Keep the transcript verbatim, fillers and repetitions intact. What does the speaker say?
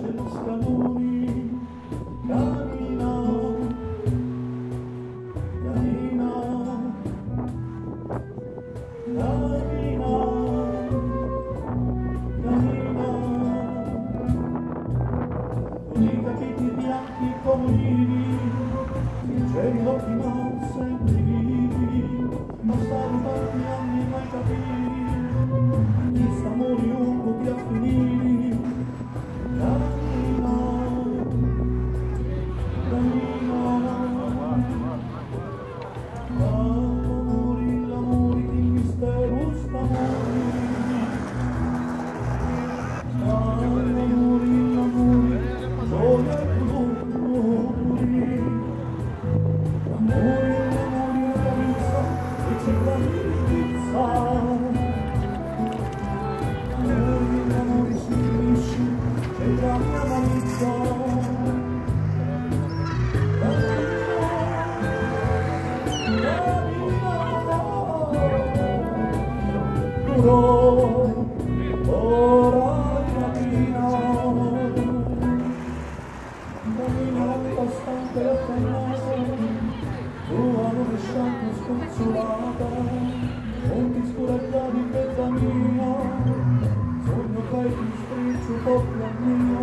luce lo scaloni, cammina, cammina, cammina, cammina, con i capelli bianchi come olivi, sinceri occhi ma sempre vivi, ma stati tanti anni mai capiti, chi sta amore lungo ti ha finiti, cammina, cammina, l'amore, l'amore, il mistero sta amore, l'amore, l'amore, gioia e colori, l'amore, l'amore, una carezza che ci tranquillizza. L'amore si unisce, c'è la mia malizia. Durò, ora cammina, cammina la stanca e affannata, tua nube scianca sconsolata, monti scoraggiati in mezzo a mia, sogno che ti stringi un po' più a me.